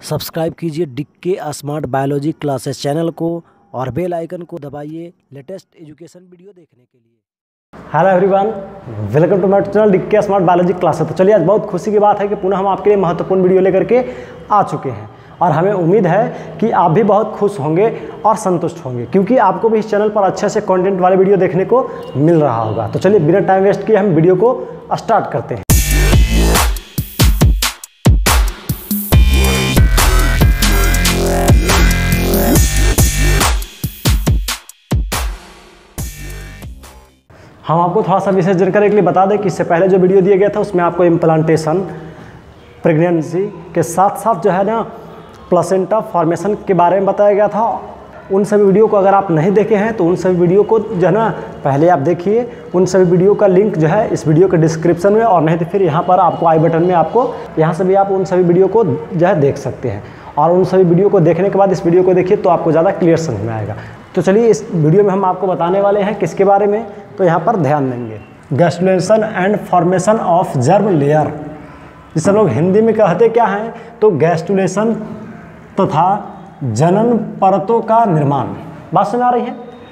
Subscribe कीजिए Dikke smart biology classes channel को और बेल आइकन को दबाइए लेटेस्ट एजुकेशन वीडियो देखने के लिए। Hello everyone, welcome to my channel Dikke smart biology classes. तो चलिए, आज बहुत खुशी की बात है कि पुनः हम आपके लिए महत्वपूर्ण वीडियो लेकर के आ चुके हैं और हमें उम्मीद है कि आप भी बहुत खुश होंगे और संतुष्ट होंगे, क्योंकि आपको भी इस चैनल पर अच्छे से कंटेंट वाले वीडियो देखने को मिल रहा होगा। तो चलिए, बिना टाइम वेस्ट किए हम वीडियो को स्टार्ट करते हैं। हम आपको थोड़ा सा विशेष जानकारी के लिए बता दें कि इससे पहले जो वीडियो दिया गया था उसमें आपको इम्प्लांटेशन, प्रेगनेंसी के साथ साथ जो है ना प्लेसेंटा फॉर्मेशन के बारे में बताया गया था। उन सभी वीडियो को अगर आप नहीं देखे हैं तो उन सभी वीडियो को जो है ना पहले आप देखिए। उन सभी वीडियो का लिंक जो है इस वीडियो के डिस्क्रिप्शन में, और नहीं तो फिर यहाँ पर आपको आई बटन में आपको यहाँ से भी आप उन सभी वीडियो को जो है देख सकते हैं। और उन सभी वीडियो को देखने के बाद इस वीडियो को देखिए तो आपको ज़्यादा क्लियर समझ में आएगा। तो चलिए, इस वीडियो में हम आपको बताने वाले हैं किसके बारे में, तो यहाँ पर ध्यान देंगे। Gastrulation and formation of germ layer, जिसे लोग हिंदी में कहते क्या हैं, तो गैस्ट्रुलेशन तथा जनन परतों का निर्माण। बात सुना रही है?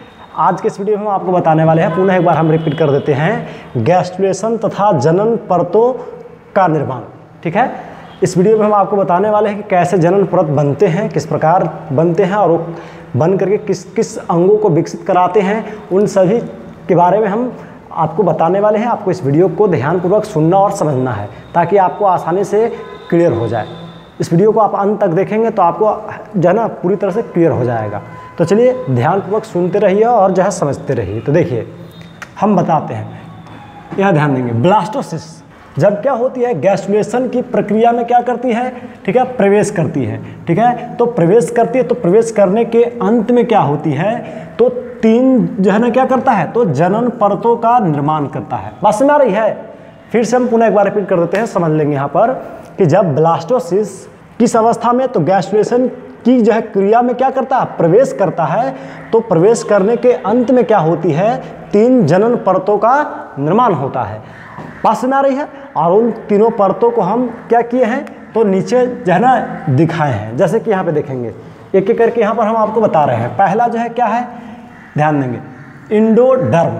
आज के इस वीडियो में हम आपको बताने वाले हैं, पुनः एक बार हम रिपीट कर देते हैं, गैस्ट्रुलेशन तथा जनन परतों का निर्माण। ठीक है, इस वीडियो में हम आपको बताने वाले हैं कि कैसे जनन परत बनते हैं, किस प्रकार बनते हैं और वो बन करके किस किस अंगों को विकसित कराते हैं, उन सभी के बारे में हम आपको बताने वाले हैं। आपको इस वीडियो को ध्यानपूर्वक सुनना और समझना है ताकि आपको आसानी से क्लियर हो जाए। इस वीडियो को आप अंत तक देखेंगे तो आपको जो है ना पूरी तरह से क्लियर हो जाएगा। तो चलिए, ध्यानपूर्वक सुनते रहिए और जो है समझते रहिए। तो देखिए, हम बताते हैं, यहाँ ध्यान देंगे। ब्लास्टोसिस जब क्या होती है, गैस्ट्रुलेशन की प्रक्रिया में क्या करती है, ठीक है, प्रवेश करती है। ठीक है, तो प्रवेश करती है, तो प्रवेश करने के अंत में क्या होती है, तो तीन जो है ना क्या करता है, तो जनन परतों का निर्माण करता है। बात समझ आ रही है? फिर से हम पुनः एक बार रिपीट कर देते हैं, समझ लेंगे यहाँ पर कि जब ब्लास्टोसिस किस अवस्था में, तो गैस्ट्रुलेशन की जो है क्रिया में क्या करता है, प्रवेश करता है। तो प्रवेश करने के अंत में क्या होती है, तीन जनन परतों का निर्माण होता है। बात समझ आ रही है? और उन तीनों परतों को हम क्या किए हैं, तो नीचे जो है ना दिखाए हैं। जैसे कि यहाँ पे देखेंगे, एक एक करके यहाँ पर हम आपको बता रहे हैं। पहला जो है क्या है, ध्यान देंगे, इंडोडर्म।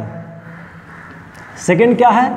सेकंड क्या है,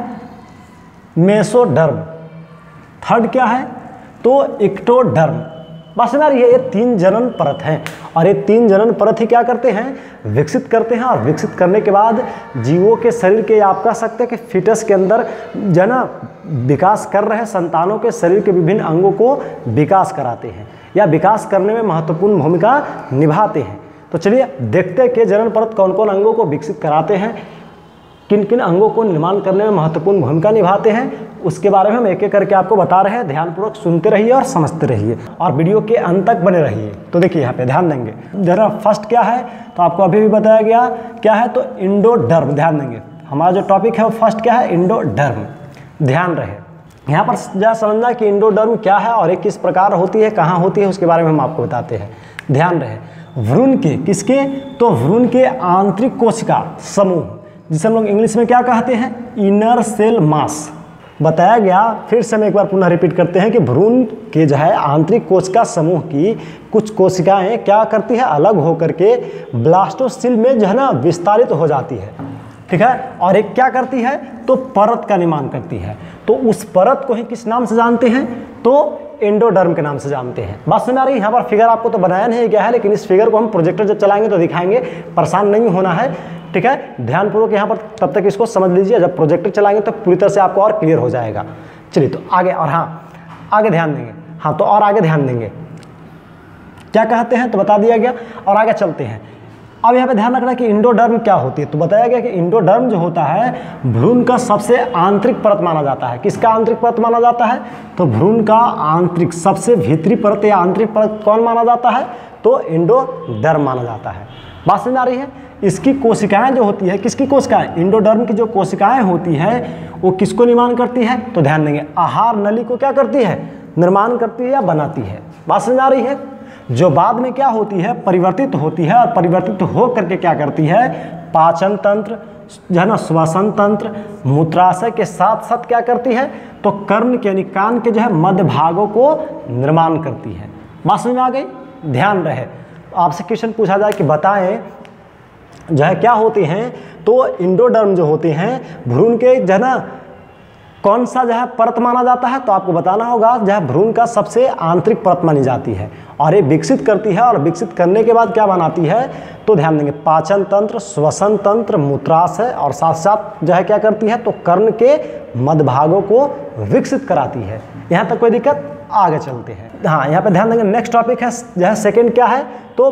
मेसोडर्म। थर्ड क्या है, तो एक्टोडर्म। बस ना, ये तीन जनन परत हैं और ये तीन जनन परत ही क्या करते हैं, विकसित करते हैं। और विकसित करने के बाद जीवों के शरीर के, आप कह सकते हैं कि फीटस के अंदर जो है ना विकास कर रहे संतानों के शरीर के विभिन्न अंगों को विकास कराते हैं या विकास करने में महत्वपूर्ण भूमिका निभाते हैं। तो चलिए देखते हैं कि जनन परत कौन कौन अंगों को विकसित कराते हैं, किन किन अंगों को निर्माण करने में महत्वपूर्ण भूमिका निभाते हैं, उसके बारे में हम एक एक करके आपको बता रहे हैं। ध्यानपूर्वक सुनते रहिए और समझते रहिए और वीडियो के अंत तक बने रहिए। तो देखिए, यहाँ पे ध्यान देंगे, जरा फर्स्ट क्या है, तो आपको अभी भी बताया गया क्या है, तो इंडोडर्म। ध्यान देंगे, हमारा जो टॉपिक है वो फर्स्ट क्या है, इंडोडर्म। ध्यान रहे, यहाँ पर जरा समझना कि इंडोडर्म क्या है और ये किस प्रकार होती है, कहाँ होती है, उसके बारे में हम आपको बताते हैं। ध्यान रहे, भ्रूण के, किसके, तो भ्रूण के आंतरिक कोशिका समूह, जिसे हम लोग इंग्लिश में क्या कहते हैं, इनर सेल मास, बताया गया। फिर से हम एक बार पुनः रिपीट करते हैं कि भ्रूण के जो है आंतरिक कोशिका समूह की कुछ कोशिकाएं क्या करती है, अलग होकर के ब्लास्टोसिल में जो है ना विस्तारित हो जाती है। ठीक है, और एक क्या करती है, तो परत का निर्माण करती है। तो उस परत को ही किस नाम से जानते हैं, तो एंडोडर्म के नाम से जानते हैं। बात सुना रही? यहाँ पर फिगर आपको तो बनाया नहीं गया है, लेकिन इस फिगर को हम प्रोजेक्टर जब चलाएंगे तो दिखाएंगे, परेशान नहीं होना है। ठीक है, ध्यानपूर्वक यहाँ पर तब तक इसको समझ लीजिए, जब प्रोजेक्टर चलाएंगे तो पूरी तरह से आपको और क्लियर हो जाएगा। चलिए, तो आगे, और हाँ आगे ध्यान देंगे, हाँ तो और आगे ध्यान देंगे, क्या कहते हैं, तो बता दिया गया। और आगे चलते हैं। अब यहाँ पे ध्यान रखना कि इंडोडर्म क्या होती है, तो बताया गया कि इंडोडर्म जो होता है भ्रूण का सबसे आंतरिक परत माना जाता है। किसका आंतरिक परत माना जाता है, तो भ्रूण का आंतरिक सबसे भीतरी परत या आंतरिक परत कौन माना जाता है, तो इंडोडर्म माना जाता है। बात समझ आ रही है? इसकी कोशिकाएं जो होती है, किसकी कोशिकाएं, इंडोडर्म की जो कोशिकाएं होती है वो किसको निर्माण करती है, तो ध्यान देंगे, आहार नली को क्या करती है, निर्माण करती है या बनाती है। बात समझ आ रही है? जो बाद में क्या होती है, परिवर्तित होती है, और परिवर्तित हो करके क्या करती है, पाचन तंत्र जो है ना, श्वसन तंत्र, मूत्राशय के साथ साथ क्या करती है, तो कर्ण के यानी कान के जो है मध्य भागों को निर्माण करती है। बात समझ में आ गई? ध्यान रहे, आपसे क्वेश्चन पूछा जाए कि बताएं जो है क्या होते हैं, तो इंडोडर्म जो होते हैं भ्रूण के जो है ना कौन सा जो है परत माना जाता है, तो आपको बताना होगा जो है भ्रूण का सबसे आंतरिक परत मानी जाती है और ये विकसित करती है, और विकसित करने के बाद क्या बनाती है, तो ध्यान देंगे पाचन तंत्र, श्वसन तंत्र, मूत्राशय और साथ साथ जो है क्या करती है, तो कर्ण के मध्य भागों को विकसित कराती है। यहाँ तक कोई दिक्कत? आगे चलते हैं। हाँ, यहाँ पे ध्यान देंगे नेक्स्ट टॉपिक है जो है सेकेंड क्या है, तो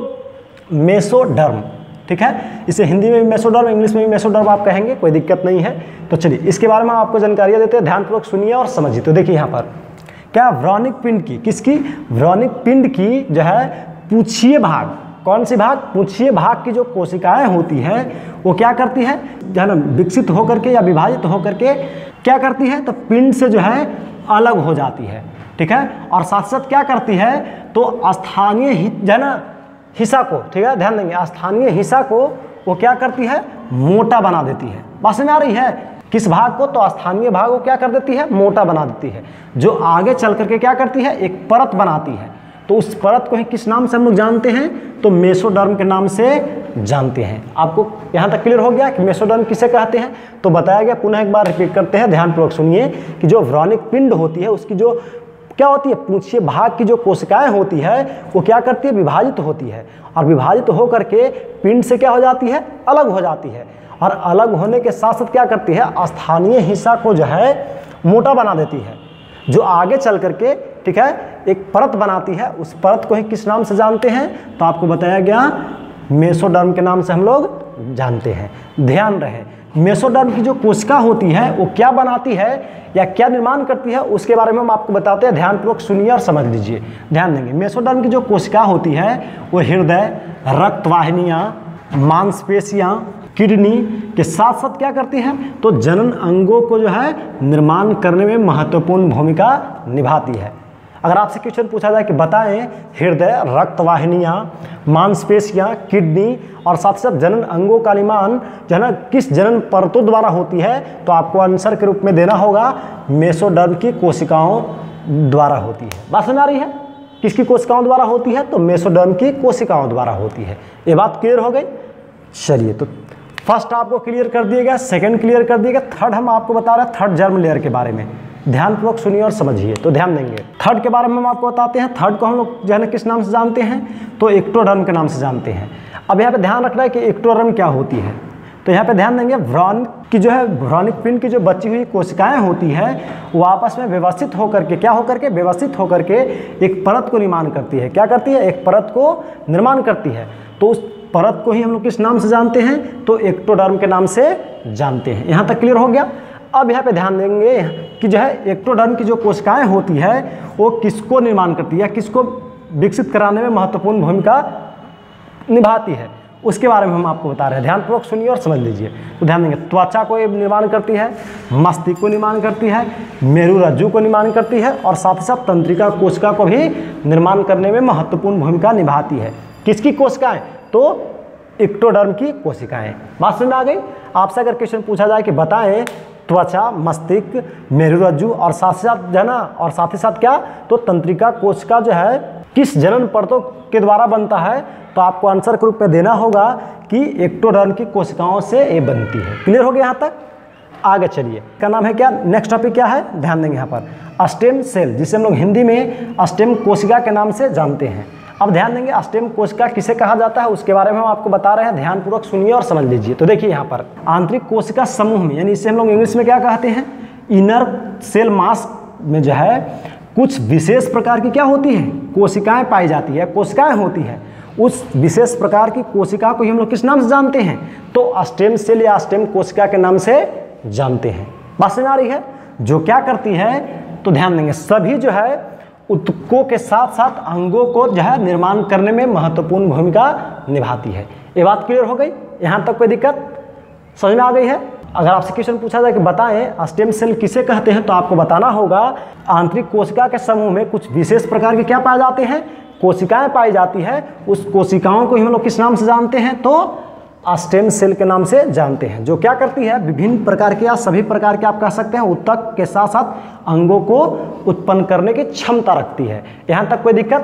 मेसोडर्म। ठीक है, इसे हिंदी में भी मेसोडर्म, इंग्लिश में भी मेसोडर्म आप कहेंगे, कोई दिक्कत नहीं है। तो चलिए इसके बारे में आपको जानकारियाँ देते हैं, ध्यानपूर्वक सुनिए और समझिए। तो देखिए यहाँ पर क्या व्रणिक पिंड की, किसकी? व्रणिक पिंड की जो है पूछिए भाग, कौन सी भाग? पूछिए भाग की जो कोशिकाएं होती हैं वो क्या करती है जो है ना विकसित होकर के या विभाजित होकर के क्या करती है, तो पिंड से जो है अलग हो जाती है। ठीक है, और साथ साथ क्या करती है, तो स्थानीय जो है ना हिस्सा को, ठीक है ध्यान देंगे, स्थानीय हिस्सा को वो क्या करती है, मोटा बना देती है। बात समझ में आ रही है? किस भाग को? तो स्थानीय भाग को क्या कर देती है, मोटा बना देती है, जो आगे चल करके क्या करती है, एक परत बनाती है। तो उस परत को ही किस नाम से हम लोग जानते हैं, तो मेसोडर्म के नाम से जानते हैं। आपको यहाँ तक क्लियर हो गया कि मेसोडर्म किसे कहते हैं? तो बताया गया, पुनः एक बार रिपीट करते हैं, ध्यानपूर्वक सुनिए कि जो व्रणिक पिंड होती है उसकी जो क्या होती है, पूछिए भाग की जो कोशिकाएं होती है वो क्या करती है, विभाजित होती है, और विभाजित होकर के पिंड से क्या हो जाती है, अलग हो जाती है, और अलग होने के साथ साथ क्या करती है, स्थानीय हिस्सा को जो है मोटा बना देती है, जो आगे चल करके ठीक है एक परत बनाती है। उस परत को ही किस नाम से जानते हैं, तो आपको बताया गया मेसोडर्म के नाम से हम लोग जानते हैं। ध्यान रहे, मेसोडर्म की जो कोशिका होती है वो क्या बनाती है या क्या निर्माण करती है, उसके बारे में हम आपको बताते हैं, ध्यानपूर्वक सुनिए और समझ लीजिए। ध्यान देंगे, मेसोडर्म की जो कोशिका होती है वो हृदय, रक्तवाहिनियाँ, मांसपेशियाँ, किडनी के साथ साथ क्या करती है, तो जनन अंगों को जो है निर्माण करने में महत्वपूर्ण भूमिका निभाती है। अगर आपसे क्वेश्चन पूछा जाए कि बताएं हृदय, रक्तवाहिनियाँ, मांसपेशियाँ, किडनी और साथ साथ जनन अंगों का निर्माण जो है ना किस जनन परतों द्वारा होती है, तो आपको आंसर के रूप में देना होगा मेसोडर्म की कोशिकाओं द्वारा होती है। बात समझ आ रही है? किसकी कोशिकाओं द्वारा होती है, तो मेसोडर्म की कोशिकाओं द्वारा होती है। ये बात क्लियर हो गई? चलिए, तो फर्स्ट आपको क्लियर कर दिया गया, सेकंड क्लियर कर दिया गया, थर्ड हम आपको बता रहे हैं थर्ड जर्म लेयर के बारे में। ध्यानपूर्वक सुनिए और समझिए। तो ध्यान देंगे, थर्ड के बारे में हम आपको बताते हैं। थर्ड को हम लोग जो है ना किस नाम से जानते हैं, तो एक्टोडर्म के नाम से जानते हैं। अब यहाँ पे ध्यान रखना है कि एक्टोडर्म क्या होती है, तो यहाँ पे ध्यान देंगे व्रण की जो है व्रणिक पिंड की जो बची हुई कोशिकाएं होती है वो आपस में व्यवस्थित होकर के क्या होकर के व्यवस्थित होकर के एक परत को निर्माण करती है। क्या करती है? एक परत को निर्माण करती है। तो उस परत को ही हम लोग किस नाम से जानते हैं, तो एक्टोडर्म के नाम से जानते हैं। यहाँ तक क्लियर हो गया? अब यहाँ पे ध्यान देंगे कि जो है एक्टोडर्म की जो कोशिकाएं होती है वो किसको निर्माण करती है, किसको विकसित कराने में महत्वपूर्ण भूमिका निभाती है, उसके बारे में हम आपको बता रहे हैं। ध्यानपूर्वक सुनिए और समझ लीजिए। तो ध्यान देंगे, त्वचा को ये निर्माण करती है, मस्तिष्क को निर्माण करती है, मेरुरज्जु को निर्माण करती है, और साथ ही साथ तंत्रिका कोशिका को भी निर्माण करने में महत्वपूर्ण भूमिका निभाती है। किसकी कोशिकाएं? तो एक्टोडर्म की कोशिकाएं। बात समझ में आ गई? आपसे अगर क्वेश्चन पूछा जाए कि बताएं त्वचा, मस्तिष्क, मेरुरज्जु और साथ ही साथ जो है ना, और साथ ही साथ क्या, तो तंत्रिका कोशिका जो है किस जनन परतों के द्वारा बनता है, तो आपको आंसर के रूप में देना होगा कि एक्टोडर्म की कोशिकाओं से ये बनती है। क्लियर हो गया यहाँ तक? आगे चलिए, का नाम है क्या, नेक्स्ट टॉपिक क्या है, ध्यान देंगे यहाँ पर स्टेम सेल, जिसे हम लोग हिंदी में स्टेम कोशिका के नाम से जानते हैं। अब ध्यान देंगे स्टेम कोशिका किसे कहा जाता है उसके बारे में हम आपको बता रहे हैं, ध्यानपूर्वक सुनिए और समझ लीजिए। तो देखिए यहाँ पर आंतरिक कोशिका समूह में, यानी इसे हम लोग इंग्लिश में क्या कहते हैं, इनर सेल मास में जो है कुछ विशेष प्रकार की क्या होती है, कोशिकाएं पाई जाती है, कोशिकाएं होती है। उस विशेष प्रकार की कोशिका को ही हम लोग किस नाम से जानते हैं, तो स्टेम सेल या स्टेम कोशिका के नाम से जानते हैं। बात समझ आ रही है? जो क्या करती है, तो ध्यान देंगे सभी जो है ऊतकों के साथ साथ अंगों को जो है निर्माण करने में महत्वपूर्ण भूमिका निभाती है। ये बात क्लियर हो गई? यहाँ तक कोई दिक्कत समझ में आ गई है? अगर आपसे क्वेश्चन पूछा जाए कि बताएं स्टेम सेल किसे कहते हैं, तो आपको बताना होगा आंतरिक कोशिका के समूह में कुछ विशेष प्रकार के क्या पाए जाते हैं, कोशिकाएं पाई जाती है। उस कोशिकाओं को ही हम लोग किस नाम से जानते हैं, तो स्टेम सेल के नाम से जानते हैं। जो क्या करती है, विभिन्न प्रकार के या सभी प्रकार के आप कह सकते हैं ऊतक के साथ साथ अंगों को उत्पन्न करने की क्षमता रखती है। यहाँ तक कोई दिक्कत?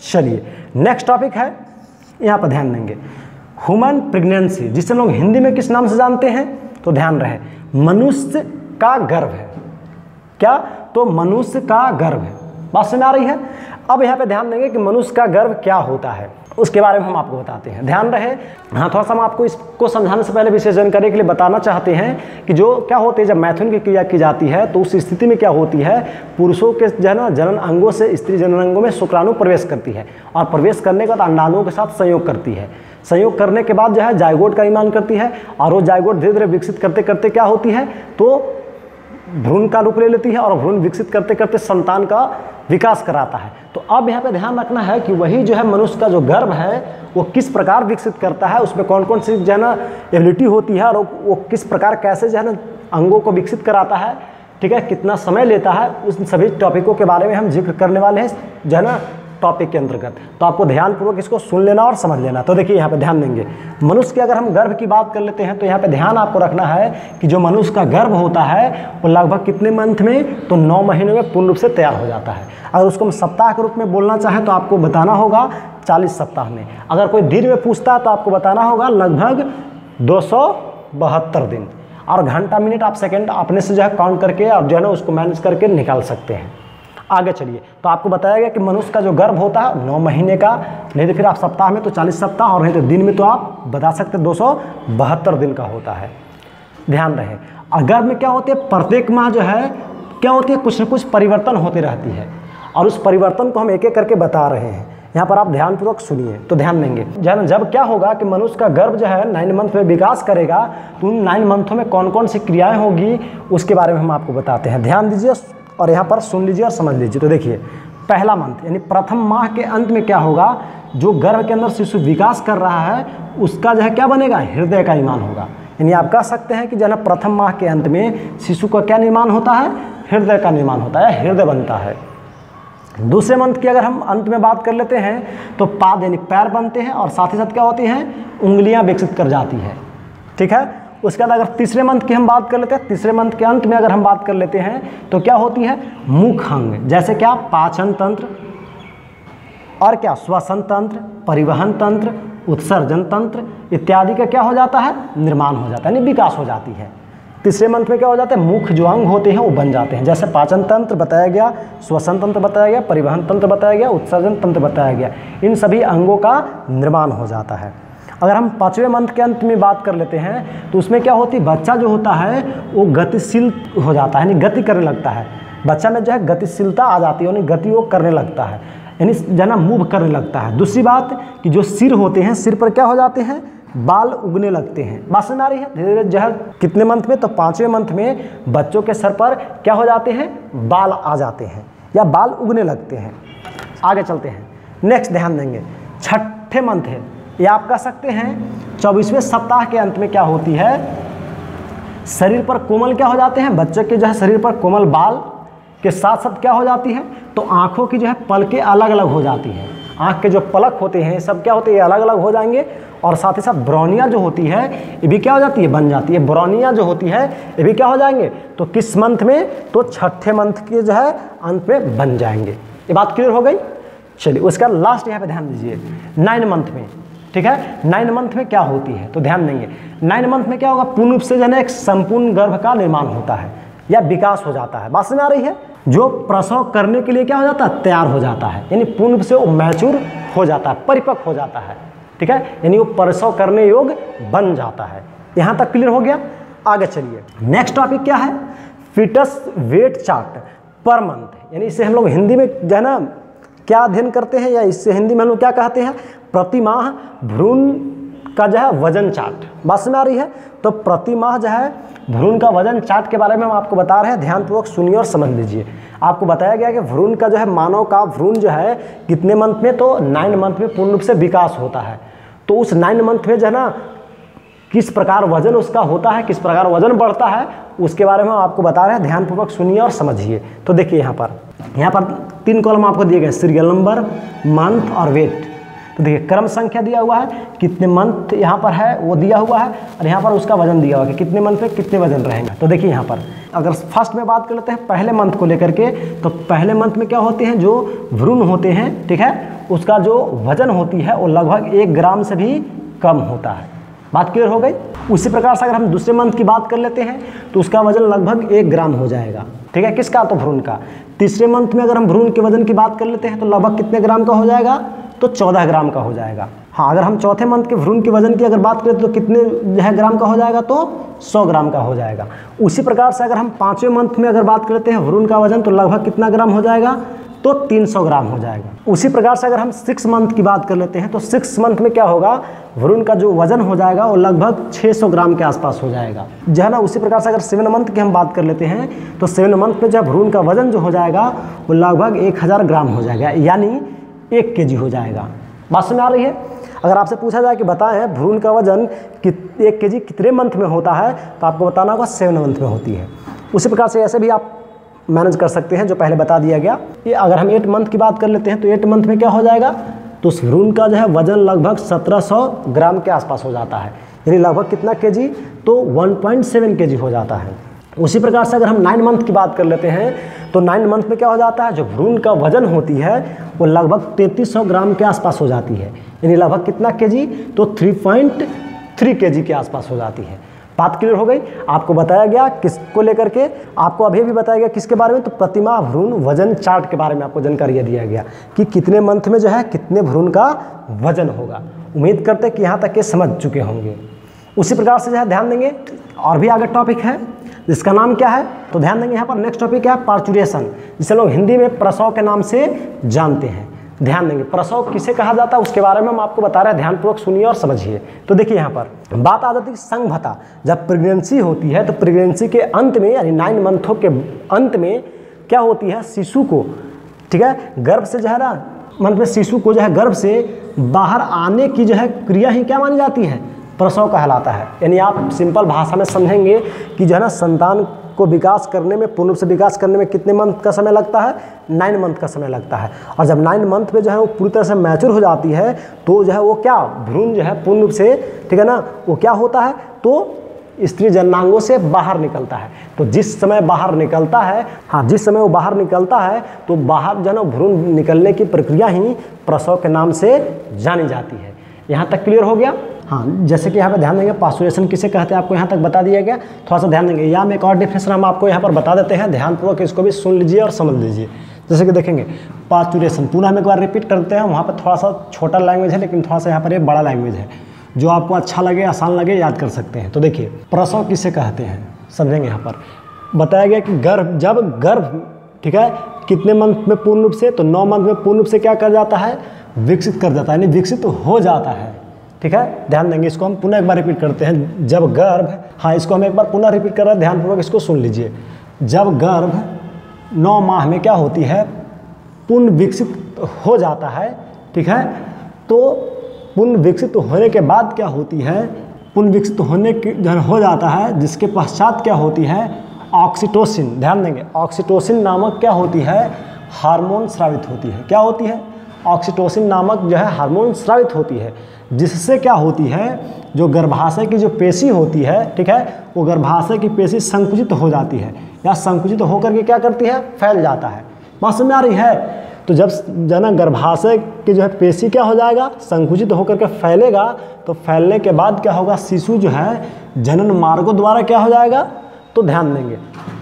चलिए नेक्स्ट टॉपिक है, यहाँ पर ध्यान देंगे ह्यूमन प्रेगनेंसी, जिसे हम लोग हिंदी में किस नाम से जानते हैं, तो ध्यान रहे मनुष्य का गर्भ है। क्या? तो मनुष्य का गर्भ है। बात समझ आ रही है? अब यहाँ पे ध्यान देंगे कि मनुष्य का गर्भ क्या होता है, उसके बारे में हम आपको बताते हैं। ध्यान रहे, हाँ थोड़ा सा हम आपको इसको समझाने से पहले विशेष जानकारी के लिए बताना चाहते हैं कि जो क्या होते हैं जब मैथुन की क्रिया की जाती है तो उस स्थिति में क्या होती है, पुरुषों के जो है ना जनन अंगों से स्त्री जनन अंगों में शुक्राणु प्रवेश करती है और प्रवेश करने के बाद अंडाणुओं के साथ संयोग करती है। संयोग करने के बाद जो है जायगोट का निर्माण करती है और वो जायगोट धीरे धीरे विकसित करते करते क्या होती है, तो भ्रूण का रूप ले लेती है और भ्रूण विकसित करते करते संतान का विकास कराता है। तो अब यहाँ पे ध्यान रखना है कि वही जो है मनुष्य का जो गर्भ है वो किस प्रकार विकसित करता है, उसमें कौन कौन सी जो है ना एबिलिटी होती है और वो किस प्रकार कैसे जो है ना अंगों को विकसित कराता है, ठीक है, कितना समय लेता है, उस सभी टॉपिकों के बारे में हम जिक्र करने वाले हैं जो है ना टॉपिक के अंतर्गत। तो आपको ध्यानपूर्वक इसको सुन लेना और समझ लेना। तो देखिए यहाँ पे ध्यान देंगे, मनुष्य के अगर हम गर्भ की बात कर लेते हैं तो यहाँ पे ध्यान आपको रखना है कि जो मनुष्य का गर्भ होता है वो लगभग कितने मंथ में, तो 9 महीनों में पूर्ण रूप से तैयार हो जाता है। अगर उसको हम सप्ताह के रूप में बोलना चाहें तो आपको बताना होगा 40 सप्ताह में। अगर कोई दिन में पूछता है तो आपको बताना होगा लगभग 272 दिन। और घंटा मिनट आप सेकेंड अपने से जो है काउंट करके आप जो है ना उसको मैनेज करके निकाल सकते हैं। आगे चलिए, तो आपको बताया गया कि मनुष्य का जो गर्भ होता है 9 महीने का, नहीं तो फिर आप सप्ताह में तो 40 सप्ताह और नहीं तो दिन में तो आप बता सकते 272 दिन का होता है। ध्यान रहे, और गर्भ में क्या होती है, प्रत्येक माह जो है क्या होती है, कुछ न कुछ परिवर्तन होते रहती है और उस परिवर्तन को हम एक एक करके बता रहे हैं। यहाँ पर आप ध्यानपूर्वक सुनिए तो ध्यान देंगे। जब क्या होगा कि मनुष्य का गर्भ जो है 9 मंथ में विकास करेगा तो उन 9 मंथों में कौन कौन सी क्रियाएँ होगी उसके बारे में हम आपको बताते हैं। ध्यान दीजिए और यहाँ पर सुन लीजिए और समझ लीजिए। तो देखिए पहला मंथ यानी प्रथम माह के अंत में क्या होगा, जो गर्भ के अंदर शिशु विकास कर रहा है उसका जो है क्या बनेगा, हृदय का निर्माण होगा। यानी आप कह सकते हैं कि जो है ना प्रथम माह के अंत में शिशु का क्या निर्माण होता है, हृदय का निर्माण होता है, हृदय बनता है। दूसरे मंथ की अगर हम अंत में बात कर लेते हैं तो पाद यानी पैर बनते हैं और साथ ही साथ क्या होती हैं, उंगलियां विकसित कर जाती है। ठीक है, उसके बाद अगर तीसरे मंथ की हम बात कर लेते हैं, तीसरे मंथ के अंत में अगर हम बात कर लेते हैं तो क्या होती है, मुख अंग, जैसे क्या पाचन तंत्र और क्या श्वसन तंत्र, परिवहन तंत्र, उत्सर्जन तंत्र इत्यादि का क्या हो जाता है, निर्माण हो जाता है, यानी विकास हो जाती है। तीसरे मंथ में क्या हो जाता है, मुख्य जो अंग होते हैं वो बन जाते हैं, जैसे पाचन तंत्र बताया गया, श्वसन तंत्र बताया गया, परिवहन तंत्र बताया गया, उत्सर्जन तंत्र बताया गया। इन सभी अंगों का निर्माण हो जाता है। अगर हम 5वें मंथ के अंत में बात कर लेते हैं तो उसमें क्या होती है, बच्चा जो होता है वो गतिशील हो जाता है, यानी गति करने लगता है। बच्चा में जो है गतिशीलता आ जाती है, यानी गति वो करने लगता है, यानी जो है ना मूव करने लगता है। दूसरी बात कि जो सिर होते हैं, सिर पर क्या हो जाते हैं, बाल उगने लगते हैं। बात समझ आ रही है? धीरे धीरे जो है कितने मंथ में, तो 5वें मंथ में बच्चों के सर पर क्या हो जाते हैं, बाल आ जाते हैं या बाल उगने लगते हैं। आगे चलते हैं, नेक्स्ट ध्यान देंगे 6ठे मंथ है, ये आप कह सकते हैं 24वें सप्ताह के अंत में क्या होती है, शरीर पर कोमल क्या हो जाते हैं, बच्चे के जो है शरीर पर कोमल बाल के साथ साथ क्या हो जाती है, तो आँखों की जो है पलकें अलग अलग हो जाती हैं। आँख के जो पलक होते हैं सब क्या होते हैं, अलग अलग हो जाएंगे और साथ ही साथ ब्रौनियाँ जो होती है ये भी क्या हो जाती है, बन जाती है। ब्रौनियाँ जो होती है ये भी क्या हो जाएंगे, तो किस मंथ में, तो 6ठे मंथ के जो है अंत में बन जाएंगे। ये बात क्लियर हो गई। चलिए उसका लास्ट यहाँ पे ध्यान दीजिए 9 मंथ में। ठीक है, 9 मंथ में क्या होती है, तो ध्यान देंगे 9 मंथ में क्या होगा, पूर्ण रूप से जो है एक संपूर्ण गर्भ का निर्माण होता है या विकास हो जाता है। बात समझ आ रही है? जो प्रसव करने के लिए क्या हो जाता है, तैयार हो जाता है, यानी पूर्ण रूप से वो मैच्योर हो जाता है, परिपक्व हो जाता है। ठीक है, यानी वो प्रसव करने योग्य बन जाता है। यहाँ तक क्लियर हो गया। आगे चलिए, नेक्स्ट टॉपिक क्या है, foetus weight chart per month, यानी इसे हम लोग हिंदी में जो है ना क्या अध्ययन करते हैं या इससे हिंदी में हम लोग क्या कहते हैं, प्रति माह भ्रूण का जो है वजन चार्ट। बात समझ आ रही है? तो प्रति माह जो है भ्रूण का वजन चार्ट के बारे में हम आपको बता रहे हैं, ध्यानपूर्वक सुनिए और समझ लीजिए। आपको बताया गया कि भ्रूण का जो है मानव का भ्रूण जो है कितने मंथ में, तो 9 मंथ में पूर्ण रूप से विकास होता है। तो उस 9 मंथ में जो है ना किस प्रकार वजन उसका होता है, किस प्रकार वजन बढ़ता है, उसके बारे में हम आपको बता रहे हैं, ध्यानपूर्वक सुनिए और समझिए। तो देखिए यहाँ पर 3 कॉलम आपको दिए गए, सीरियल नंबर, मंथ और वेट। तो देखिए क्रम संख्या दिया हुआ है, कितने मंथ यहाँ पर है वो दिया हुआ है और यहाँ पर उसका वजन दिया हुआ है कि कितने मंथ में कितने वजन रहेंगे। तो देखिए यहाँ पर अगर फर्स्ट में बात कर लेते हैं पहले मंथ को लेकर के, तो पहले मंथ में क्या होते हैं, जो भ्रूण होते हैं, ठीक है, उसका जो वजन होती है वो लगभग 1 ग्राम से भी कम होता है। बात क्लियर हो गई। उसी प्रकार से अगर हम दूसरे मंथ की बात कर लेते हैं तो उसका वजन लगभग 1 ग्राम हो जाएगा। ठीक है, किसका? तो भ्रूण का। तीसरे मंथ में अगर हम भ्रूण के वजन की बात कर लेते हैं तो लगभग कितने ग्राम का हो जाएगा? तो 14 ग्राम का हो जाएगा। हाँ, अगर हम चौथे मंथ के भ्रूण के वजन की अगर बात करें तो कितने जो है ग्राम का हो जाएगा? तो 100 ग्राम का हो जाएगा। उसी प्रकार से अगर हम 5वें मंथ में अगर बात करते हैं भ्रूण का वजन तो लगभग कितना ग्राम हो जाएगा? तो 300 ग्राम हो जाएगा। उसी प्रकार से अगर हम 6 मंथ की बात कर लेते हैं तो 6 मंथ में क्या होगा? भ्रूण का जो वजन हो जाएगा वो लगभग 600 ग्राम के आसपास हो जाएगा, जो है ना। उसी प्रकार से अगर 7 मंथ की हम बात कर लेते हैं तो 7 मंथ में जो भ्रूण का वजन जो हो जाएगा वो लगभग 1000 ग्राम हो जाएगा, यानी 1 kg हो जाएगा। बात समझ आ रही है? अगर आपसे पूछा जाए कि बताएं भ्रूण का वजन 1 kg कितने मंथ में होता है तो आपको बताना होगा 7 मंथ में होती है। उसी प्रकार से ऐसे भी आप मैनेज कर सकते हैं जो पहले बता दिया गया। ये अगर हम 8 मंथ की बात कर लेते हैं तो 8 मंथ में क्या हो जाएगा? तो उस भ्रूण का जो है वजन लगभग 1700 ग्राम के आसपास हो जाता है, यानी लगभग कितना kg? तो 1.7 kg हो जाता है। उसी प्रकार से अगर हम 9 मंथ की बात कर लेते हैं तो 9 मंथ में क्या हो जाता है? जो भ्रूण का वजन होती है वो लगभग 3300 ग्राम के आसपास हो जाती है, यानी लगभग कितना kg? तो 3.3 kg के आसपास हो जाती है। बात क्लियर हो गई। आपको बताया गया किसको लेकर के? आपको अभी भी बताया गया किसके बारे में? तो प्रतिमाह भ्रूण वजन चार्ट के बारे में आपको जानकारी दिया गया कि कितने मंथ में जो है कितने भ्रूण का वजन होगा। उम्मीद करते हैं कि यहाँ तक के समझ चुके होंगे। उसी प्रकार से जो है ध्यान देंगे, और भी आगे टॉपिक है जिसका नाम क्या है? तो ध्यान देंगे यहाँ पर नेक्स्ट टॉपिक क्या है? पार्चुरेशन, जिसे लोग हिंदी में प्रसव के नाम से जानते हैं। ध्यान देंगे प्रसव किसे कहा जाता है उसके बारे में हम आपको बता रहे हैं, ध्यानपूर्वक सुनिए और समझिए। तो देखिए यहाँ पर बात आ जाती है संघभता। जब प्रेगनेंसी होती है तो प्रेगनेंसी के अंत में यानी 9 मंथों के अंत में क्या होती है? शिशु को, ठीक है, गर्भ से जो है ना, मंथ में शिशु को जो है गर्भ से बाहर आने की जो है क्रिया ही क्या मानी जाती है? प्रसव कहलाता है। यानी आप सिंपल भाषा में समझेंगे कि जो है ना संतान को विकास करने में, पूर्ण रूप से विकास करने में कितने मंथ का समय लगता है? 9 मंथ का समय लगता है। और जब 9 मंथ में जो है वो पूरी तरह से मैच्योर हो जाती है तो जो है वो क्या भ्रूण जो है पूर्ण रूप से, ठीक है ना, वो क्या होता है? तो स्त्री जननांगों से बाहर निकलता है। तो जिस समय बाहर निकलता है, हाँ, जिस समय वो बाहर निकलता है तो बाहर जो है ना भ्रूण निकलने की प्रक्रिया ही प्रसव के नाम से जानी जाती है। यहाँ तक क्लियर हो गया? हाँ, जैसे कि यहाँ पे ध्यान देंगे पास्चुरेशन किसे कहते हैं आपको यहाँ तक बता दिया गया। थोड़ा सा ध्यान देंगे, या में एक और डिफिनेशन हम आपको यहाँ पर बता देते हैं, ध्यानपूर्वक इसको भी सुन लीजिए और समझ लीजिए। जैसे कि देखेंगे पास्चुरेशन, पुनः हम एक बार रिपीट करते हैं। वहाँ पर थोड़ा सा छोटा लैंग्वेज है लेकिन थोड़ा सा यहाँ पर एक बड़ा लैंग्वेज है, जो आपको अच्छा लगे, आसान लगे, याद कर सकते हैं। तो देखिए प्रसव किसे कहते हैं समझेंगे। यहाँ पर बताया गया कि जब गर्भ, ठीक है, कितने मंथ में पूर्ण रूप से? तो 9 मंथ में पूर्ण रूप से क्या कर जाता है? विकसित कर जाता है, यानी विकसित हो जाता है। ठीक है, ध्यान देंगे। इसको हम पुनः एक बार रिपीट करते हैं। जब गर्भ, हाँ, इसको हम एक बार पुनः रिपीट कर रहे हैं, ध्यानपूर्वक इसको सुन लीजिए। जब गर्भ 9 माह में क्या होती है? पूर्ण विकसित हो जाता है। ठीक है, तो पूर्ण विकसित होने के बाद क्या होती है? पूर्ण विकसित होने की हो जाता है, जिसके पश्चात क्या होती है? ऑक्सीटोसिन। ध्यान देंगे, ऑक्सीटोसिन नामक क्या होती है? हार्मोन स्रावित होती है। क्या होती है? ऑक्सीटोसिन नामक जो है हार्मोन स्रावित होती है, जिससे क्या होती है? जो गर्भाशय की जो पेशी होती है, ठीक है, वो गर्भाशय की पेशी संकुचित हो जाती है, या संकुचित होकर के क्या करती है? फैल जाता है। बात समझ में आ रही है? तो जब जना गर्भाशय की जो है पेशी क्या हो जाएगा? संकुचित होकर के फैलेगा। तो फैलने के बाद क्या होगा? शिशु जो है जनन मार्गों द्वारा क्या हो जाएगा? तो ध्यान देंगे,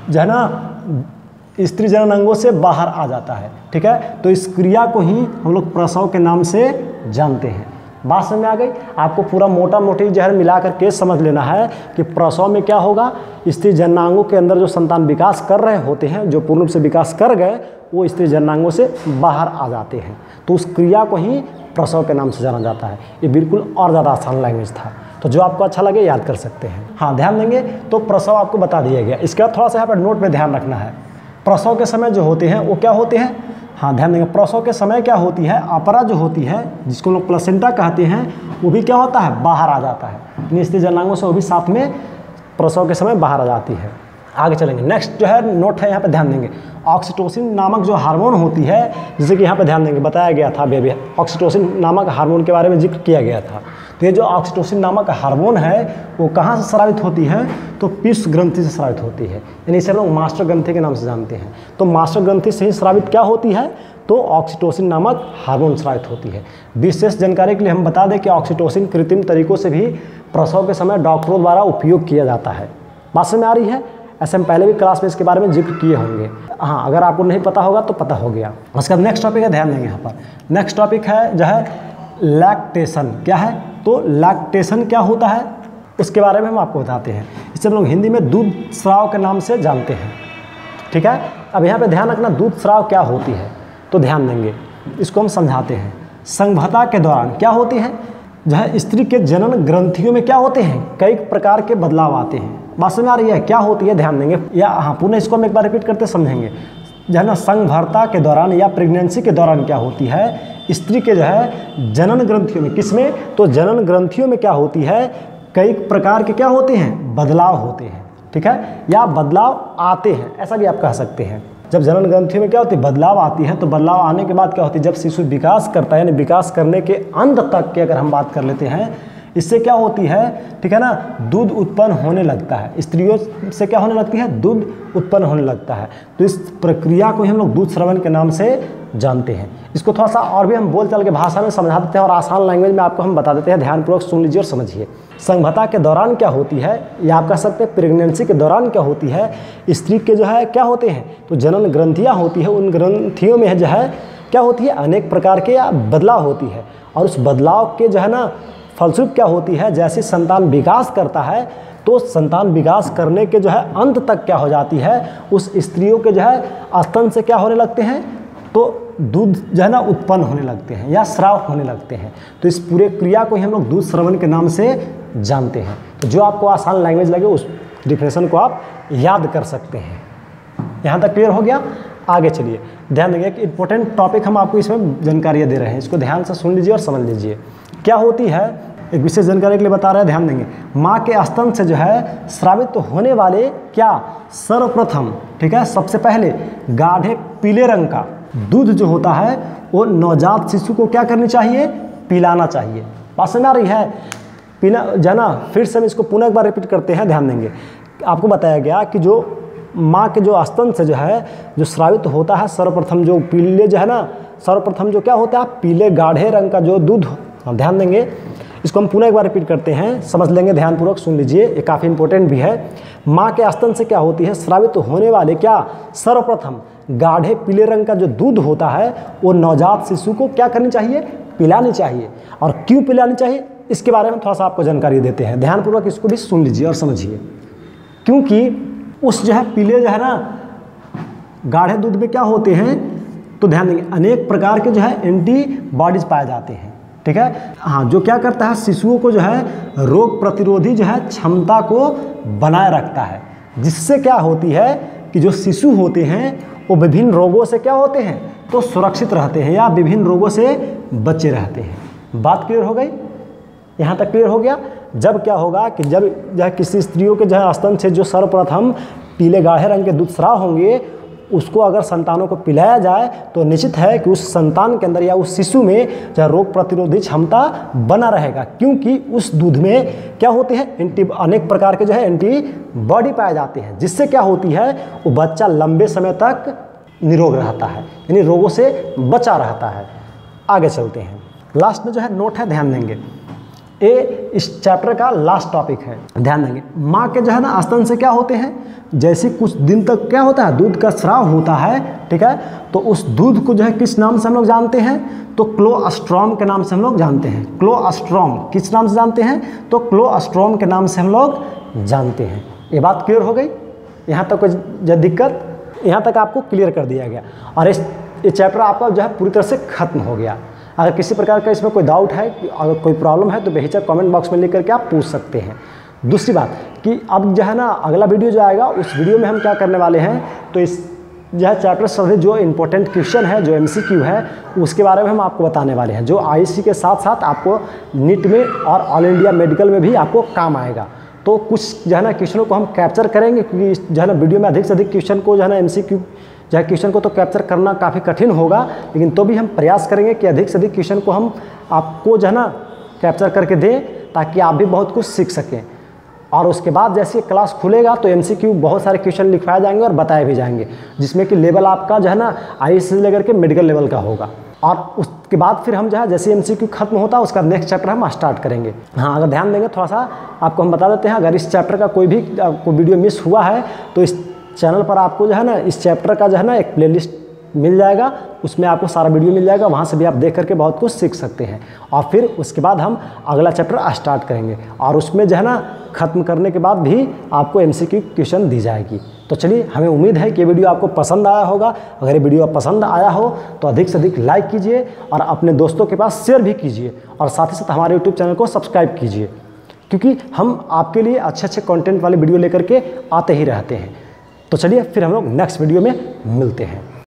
जना स्त्री जननांगों से बाहर आ जाता है। ठीक है, तो इस क्रिया को ही हम लोग प्रसव के नाम से जानते हैं। बात समझ में आ गई? आपको पूरा मोटा मोटी जो है मिला करके समझ लेना है कि प्रसव में क्या होगा? स्त्री जननांगों के अंदर जो संतान विकास कर रहे होते हैं, जो पूर्ण रूप से विकास कर गए, वो स्त्री जननांगों से बाहर आ जाते हैं। तो उस क्रिया को ही प्रसव के नाम से जाना जाता है। ये बिल्कुल और ज़्यादा आसान लैंग्वेज था, तो जो आपको अच्छा लगे याद कर सकते हैं। हाँ, ध्यान देंगे। तो प्रसव आपको बता दिया गया। इसके बाद थोड़ा सा यहाँ पर नोट में ध्यान रखना है। प्रसव के समय जो होते हैं वो क्या होते हैं? हाँ, ध्यान देंगे। प्रसव के समय क्या होती है? अपरा जो होती है, जिसको लोग प्लेसेंटा कहते हैं, वो भी क्या होता है? बाहर आ जाता है। स्त्री जननांगों से वो भी साथ में प्रसव के समय बाहर आ जाती है। आगे चलेंगे। नेक्स्ट जो है नोट है, यहाँ पे ध्यान देंगे। ऑक्सीटोसिन नामक जो हार्मोन होती है, जैसे कि यहाँ पे ध्यान देंगे बताया गया था, बेबी ऑक्सीटोसिन नामक हार्मोन के बारे में जिक्र किया गया था। तो ये जो ऑक्सीटोसिन नामक हार्मोन है वो कहाँ से स्रावित होती है, तो पीयूष ग्रंथि से स्रावित होती है, यानी इसे हम लोग मास्टर ग्रंथि के नाम से जानते हैं। तो मास्टर ग्रंथि से ही स्रावित क्या होती है, तो ऑक्सीटोसिन नामक हार्मोन स्रावित होती है। विशेष जानकारी के लिए हम बता दें कि ऑक्सीटोसिन कृत्रिम तरीकों से भी प्रसव के समय डॉक्टरों द्वारा उपयोग किया जाता है। बात समझ में आ रही है? ऐसे हम पहले भी क्लास में इसके बारे में जिक्र किए होंगे। हाँ, अगर आपको नहीं पता होगा तो पता हो गया। उसके बाद नेक्स्ट टॉपिक है, ध्यान देंगे यहाँ पर। नेक्स्ट टॉपिक है जो है लैक्टेशन। क्या है, तो लैक्टेशन क्या होता है उसके बारे में हम आपको बताते हैं। इसे हम लोग हिंदी में दूध स्राव के नाम से जानते हैं। ठीक है, अब यहाँ पे ध्यान रखना दूध स्राव क्या होती है, तो ध्यान देंगे, इसको हम समझाते हैं। संभवता के दौरान क्या होती है, जो है स्त्री के जनन ग्रंथियों में क्या होते हैं, कई प्रकार के बदलाव आते हैं। बात समझ आ रही है, क्या होती है, ध्यान देंगे। या हाँ, पुनः इसको हम एक बार रिपीट करते समझेंगे। जो है ना संभरता के दौरान या प्रेगनेंसी के दौरान क्या होती है, स्त्री के जो है जनन ग्रंथियों में, किसमें, तो जनन ग्रंथियों में क्या होती है, कई प्रकार के क्या होते हैं, बदलाव होते हैं। ठीक है, या बदलाव आते हैं, ऐसा भी आप कह सकते हैं। जब जनन ग्रंथियों में क्या होती है, बदलाव आती है, तो बदलाव आने के बाद क्या होती है, जब शिशु विकास करता है, यानी विकास करने के अंत तक की अगर हम बात कर लेते हैं, इससे क्या होती है, ठीक है ना, दूध उत्पन्न होने लगता है। स्त्रियों से क्या होने लगती है, दूध उत्पन्न होने लगता है। तो इस प्रक्रिया को हम लोग दूध श्रवण के नाम से जानते हैं। इसको थोड़ा सा और भी हम बोल चाल के भाषा में समझा देते हैं और आसान लैंग्वेज में आपको हम बता देते हैं। ध्यानपूर्वक सुन लीजिए और समझिए। संभवता के दौरान क्या होती है, या आप कह सकते हैं प्रेगनेंसी के दौरान क्या होती है, स्त्री के जो है क्या होते हैं, तो जनन ग्रंथियाँ होती है। उन ग्रंथियों में जो है क्या होती है, अनेक प्रकार के या बदलाव होती है। और उस बदलाव के जो है ना फलस्वरूप क्या होती है, जैसे संतान विकास करता है, तो संतान विकास करने के जो है अंत तक क्या हो जाती है, उस स्त्रियों के जो है स्तन से क्या होने लगते हैं, तो दूध जो है ना उत्पन्न होने लगते हैं या स्राव होने लगते हैं। तो इस पूरे क्रिया को ही हम लोग दूध श्रवण के नाम से जानते हैं। तो जो आपको आसान लैंग्वेज लगे उस डिफिनेशन को आप याद कर सकते हैं। यहाँ तक क्लियर हो गया। आगे चलिए, ध्यान देंगे कि इंपॉर्टेंट टॉपिक हम आपको इसमें जानकारियाँ दे रहे हैं, इसको ध्यान से सुन लीजिए और समझ लीजिए। क्या होती है, एक विशेष जानकारी के लिए बता रहे हैं, ध्यान देंगे। माँ के स्तन से जो है स्रावित होने वाले क्या, सर्वप्रथम, ठीक है, सबसे पहले गाढ़े पीले रंग का दूध जो होता है वो नवजात शिशु को क्या करनी चाहिए, पिलाना चाहिए। बात समझ आ रही है, पीना जाना। फिर से हम इसको पुनः एक बार रिपीट करते हैं, ध्यान देंगे। आपको बताया गया कि जो माँ के जो स्तन से जो है जो स्रावित होता है, सर्वप्रथम जो पीले जो है ना, सर्वप्रथम जो क्या होता है, पीले गाढ़े रंग का जो दूध, ध्यान देंगे। इसको हम पुनः एक बार रिपीट करते हैं, समझ लेंगे, ध्यानपूर्वक सुन लीजिए, ये काफ़ी इंपॉर्टेंट भी है। माँ के स्तन से क्या होती है, स्रावित होने वाले क्या, सर्वप्रथम गाढ़े पीले रंग का जो दूध होता है वो नवजात शिशु को क्या करनी चाहिए, पिलानी चाहिए। और क्यों पिलानी चाहिए, इसके बारे में थोड़ा सा आपको जानकारी देते हैं। ध्यानपूर्वक इसको भी सुन लीजिए और समझिए। क्योंकि उस जो है पीले जो है ना गाढ़े दूध में क्या होते हैं, तो ध्यान देंगे, अनेक प्रकार के जो है एंटीबॉडीज पाए जाते हैं। ठीक है, हाँ, जो क्या करता है, शिशुओं को जो है रोग प्रतिरोधी जो है क्षमता को बनाए रखता है, जिससे क्या होती है कि जो शिशु होते हैं वो विभिन्न रोगों से क्या होते हैं, तो सुरक्षित रहते हैं या विभिन्न रोगों से बचे रहते हैं। बात क्लियर हो गई, यहाँ तक क्लियर हो गया। जब क्या होगा कि जब जो है किसी स्त्रियों के जो है स्तन से जो सर्वप्रथम पीले गाढ़े रंग के दूध स्राव होंगे, उसको अगर संतानों को पिलाया जाए तो निश्चित है कि उस संतान के अंदर या उस शिशु में जो रोग प्रतिरोधी क्षमता बना रहेगा, क्योंकि उस दूध में क्या होते हैं, अनेक प्रकार के जो है एंटीबॉडी पाए जाते हैं, जिससे क्या होती है, वो बच्चा लंबे समय तक निरोग रहता है, यानी रोगों से बचा रहता है। आगे चलते हैं, लास्ट में जो है नोट है, ध्यान देंगे। ये इस चैप्टर का लास्ट टॉपिक है, ध्यान देंगे। माँ के जो है ना स्तन से क्या होते हैं, जैसे कुछ दिन तक क्या होता है, दूध का स्राव होता है, ठीक है, तो उस दूध को जो है किस नाम से हम लोग जानते हैं, तो क्लोएस्ट्रॉम के नाम से हम लोग जानते हैं। क्लोएस्ट्रॉम किस नाम से जानते हैं, तो क्लोएस्ट्रॉम के नाम से हम लोग जानते हैं। ये बात क्लियर हो गई, यहाँ तक कोई दिक्कत, यहाँ तक आपको क्लियर कर दिया गया। और ये चैप्टर आपका जो है पूरी तरह से खत्म हो गया। अगर किसी प्रकार का इसमें कोई डाउट है, अगर कोई प्रॉब्लम है, तो बेहिचक कमेंट बॉक्स में लिख करके आप पूछ सकते हैं। दूसरी बात कि अब जो है ना अगला वीडियो जो आएगा, उस वीडियो में हम क्या करने वाले हैं, तो इस जो है चैप्टर से जो इंपॉर्टेंट क्वेश्चन है, जो MCQ है, उसके बारे में हम आपको बताने वाले हैं, जो IC के साथ साथ आपको नीट में और ऑल इंडिया मेडिकल में भी आपको काम आएगा। तो कुछ जो है ना क्वेश्चनों को हम कैप्चर करेंगे, क्योंकि जो है ना वीडियो में अधिक से अधिक क्वेश्चन को जो है ना MCQ जो है क्वेश्चन को तो कैप्चर करना काफ़ी कठिन होगा, लेकिन तो भी हम प्रयास करेंगे कि अधिक से अधिक क्वेश्चन को हम आपको जो है ना कैप्चर करके दें ताकि आप भी बहुत कुछ सीख सकें। और उसके बाद जैसे क्लास खुलेगा तो MCQ बहुत सारे क्वेश्चन लिखवाए जाएंगे और बताए भी जाएंगे, जिसमें कि लेवल आपका जो है ना IAS से लेकर के मेडिकल लेवल का होगा। और उसके बाद फिर हम जो है जैसे MCQ खत्म होता है उसका नेक्स्ट चैप्टर हम स्टार्ट करेंगे। हाँ, अगर ध्यान देंगे थोड़ा सा आपको हम बता देते हैं, अगर इस चैप्टर का कोई भी वीडियो मिस हुआ है तो इस चैनल पर आपको जो है ना इस चैप्टर का जो है ना एक प्लेलिस्ट मिल जाएगा, उसमें आपको सारा वीडियो मिल जाएगा, वहाँ से भी आप देख करके बहुत कुछ सीख सकते हैं। और फिर उसके बाद हम अगला चैप्टर स्टार्ट करेंगे और उसमें जो है ना ख़त्म करने के बाद भी आपको MCQ क्वेश्चन दी जाएगी। तो चलिए, हमें उम्मीद है कि ये वीडियो आपको पसंद आया होगा। अगर ये वीडियो पसंद आया हो तो अधिक से अधिक लाइक कीजिए और अपने दोस्तों के पास शेयर भी कीजिए और साथ ही साथ हमारे YouTube चैनल को सब्सक्राइब कीजिए, क्योंकि हम आपके लिए अच्छे अच्छे कंटेंट वाले वीडियो लेकर के आते ही रहते हैं। तो चलिए फिर हम लोग नेक्स्ट वीडियो में मिलते हैं।